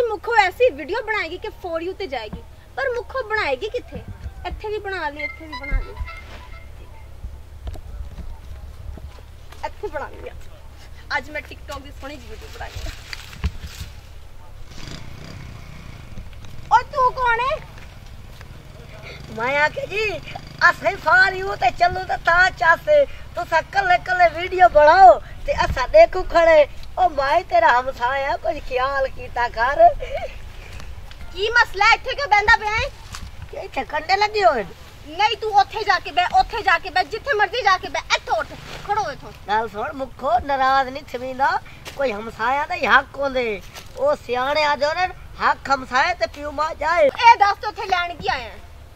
मुखो ऐसी वीडियो बनाएगी कि फॉर यू ते जाएगी, पर मुखो बनाएगी किथे? इत्थे भी बना ली, इत्थे भी बना ली, इत्थे बना लिया। आज मैं टिकटॉक की सोहनी जी वीडियो बनाई। और तू कौन है? मैं आके जी असे फार यू ते चलू ते ता चासे तो कल्ले कल्ले वीडियो बनाओ ते असा देखो खड़े। ओ भाई तेरा हमसाया कुछ ख्याल कीता कर। की मसला है? इत्थे क्यों बंदा पे है? के इत्थे कंडे लगे होए? नहीं तू ओथे जाके बै, ओथे जाके बै, जिथे मर्जी जाके बै, इत्थे उठ खड़ो इथों। गल सुन मुखो नाराज नहीं थवींदा, कोई हमसाया दा हक होंदे। ओ सियाणे आ जाओ ने हक हमसाए ते पियो मा जाए। ए दस तो इत्थे लैण की आया है?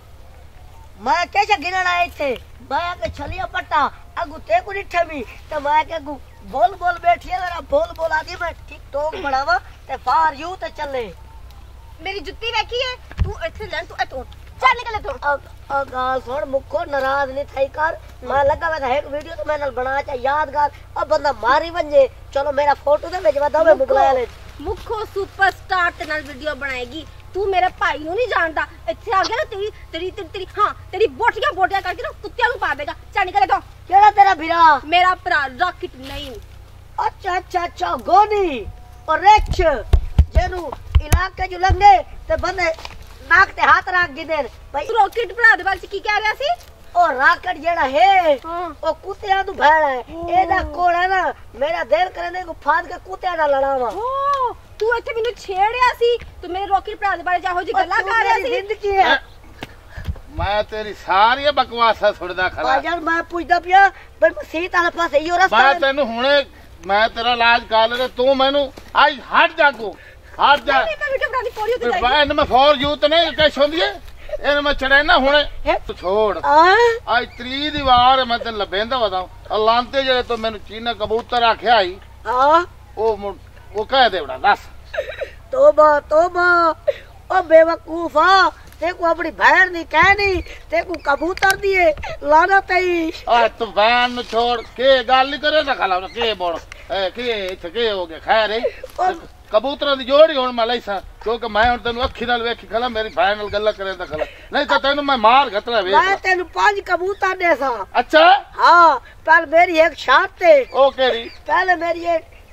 मैं कैसे गिनन आए थे? मैं के छलिया पट्टा अगु ते को निठे भी ते मैं के अगु बोल बोल बैठी है जरा बोल बोल आदि मैं टिकटॉक बनावा ते फार यू ते चले। मेरी जुत्ती देखी है तू इत्थे लैण, तू इत्थे उठ चल निकल इथों। गाल सुन मुखो नाराज नहीं थई कर। मैं लगा वे एक वीडियो तो मैंने बना चा यादगार। अब बंदा मारी वंजे चलो मेरा फोटो ते भेजवा दो मैं मुगला ले। मुखो सुपरस्टार ते नाल वीडियो बनाएगी। तू मेरे भाई नु नहीं जानदा, इत्थे आ गया ना तेरी तेरी तेरी हां तेरी बोटियां बोटियां करके ना कुत्तियां नु पा देगा। चल निकल इथों। केड़ा तेरा भिरा? मेरा भरा रॉकेट नहीं। अच्छा अच्छा अच्छा गोनी और रिच जेनु इलाके जो लंगे ते बंदे नाक ते हाथ रख गिदे भाई। रॉकेट भरा दे बारे की कह रहा सी? ओ रॉकेट जेड़ा है ओ कुत्तियां नु भेड़ा है। एदा कोड़ है ना मेरा दिल करने को फाद के कुत्तियां ना लड़ावा। ओ तू इत्थे मेनू छेड़या सी, तू मेरे रॉकेट भरा दे बारे जाहो जी गल्ला कर रहा सी। जिंदगी है मैं तेरी सारी बकवासा सुनदा खड़ा। यार मैं पूछदा पिया पर मसीत वाले पास इयो रास्ता मैं तेनु हुणे मैं तेरा इलाज कर ले तू मैनू आज हट जा को हट जा। नहीं मैं वीडियो बना दी फॉर यू ते जाएगी। मैं मैं फॉर यू ते नहीं कैश होंदी है इन मैं चढ़े ना हुणे तू छोड़। आज 3 दी वार मैं ते लबेंदा बताऊं लांते जे तो मैनू चीना कबूतर आख्या आई। हां वो कह दे बड़ा दस। तोबा तोबा ओ बेवकूफा ते को अपनी बहन दी कहनी ते को कबूतर दिए लाना तई। आ तू बहन नु छोड़ के गाल नहीं करे ना खला के बोल ए के इथे के हो गया खैर है कबूतरां दी जोड़ी हुन मैं लईसा क्योंकि मैं हुन तैनू अखी नाल वेखी खला मेरी बहन नाल गल्ला करे ता खला नहीं तो तैनू मैं मार घतरा वे। मैं तैनू 5 कबूतर देसा। अच्छा हां पर मेरी एक शर्त है। ओ केरी? पहले मेरी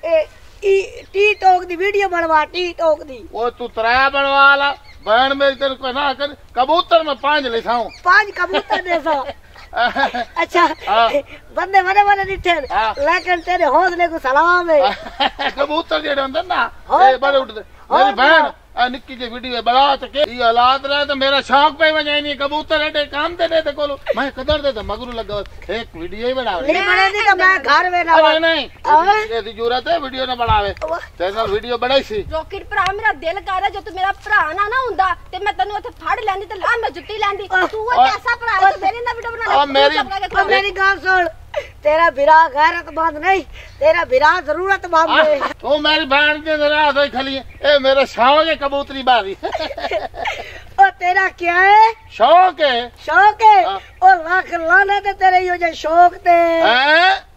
ए टी टॉक दी वीडियो बनवा टी टॉक दी। ओ तू तरा बनवा ला बहन मेरी तेरे को ना कर कबूतर में 5 लेसाऊं 5 कबूतर देसा। अच्छा बंदे बड़े बड़े निठे लेकिन तेरे हौसले को सलाम है। कबूतर जेड़े होंदे ना ए बड़े उठदे मेरी बहन निक्की जी वीडियो बड़ा तो के ये औलाद रहे तो मेरा शौक पे वजाई नहीं कबूतर एडे काम दे दे कोलो मैं कदर दे तो मगरू लगा एक वीडियो ही बनावे नहीं बने दी तो मैं घर में ना नहीं ये दी जरूरत है वीडियो ना बनावे चैनल वीडियो बनाई सी। रॉकेट भरा मेरा दिल कर रहा जो तू मेरा भरा ना हुंदा ते मैं तन्नू ओथे फड़ लैंदी ते ला मैं जुत्ती लैंदी। तू वो कैसा भरा है मेरे ना वीडियो बना मेरी गाल सुन तेरा बिरा गैरतमंद नहीं तेरा बिरा जरूरतमंद है। ओ मेरी बहन के नाराज होई खली ए मेरा शौक है कबूतरी बाजी। ओ तेरा क्या है? शौक है। शौक है और लाख लाने ते तेरे यो जे शौक ते।